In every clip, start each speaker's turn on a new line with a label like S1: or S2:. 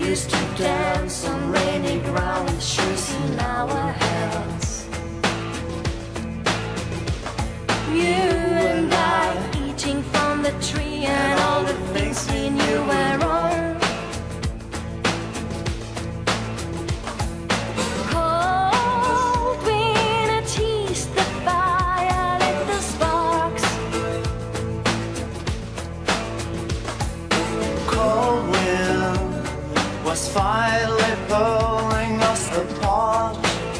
S1: used to dance on rainy ground with shoes in our hands. You and I eating from the tree, and all the things we knew were wrong. Cold winter teased the fire, lit the sparks.
S2: Cold wind was finally pulling us apart.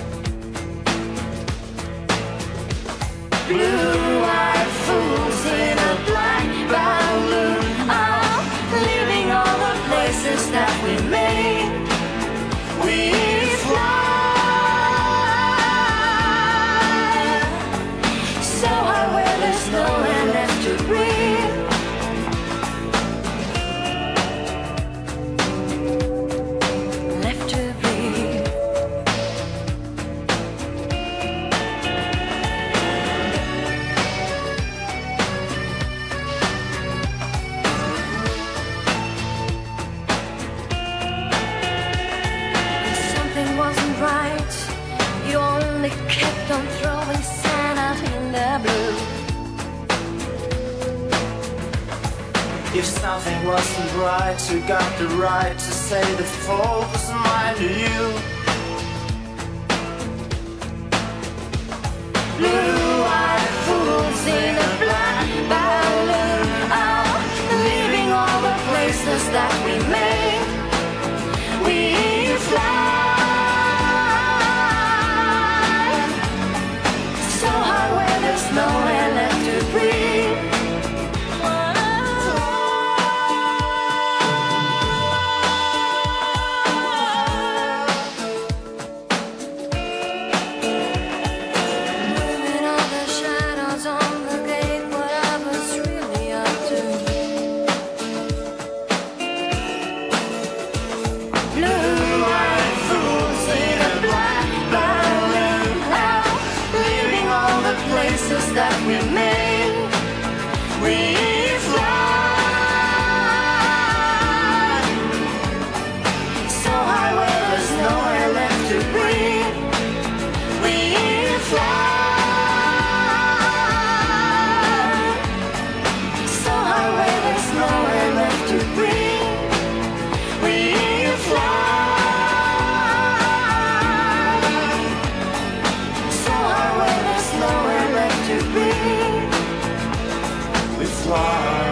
S1: Blue-eyed fools in a black balloon are leaving all the places that we made. We fly so high where there's nowhere left to breathe. Left to breathe. Something wasn't right. You only kept on throwing sand out in the blue.
S2: If something wasn't right, you got the right to say the fault was mine to you.
S1: Blue-eyed fools in a black balloon are leaving all the places that we made. We fly so high where there's nowhere left to breathe. Moving all the shadows on the gate, what I was really up to. Blue-eyed fools in a black balloon are leaving all the places that we made. We fly so high where there's nowhere left to breathe. We fly so high where there's nowhere left to breathe. We fly so high where there's nowhere left to breathe.
S2: We fly.